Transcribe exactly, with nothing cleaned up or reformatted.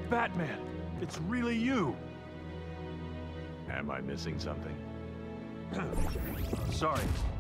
Batman, it's really you. Am I missing something? Sorry,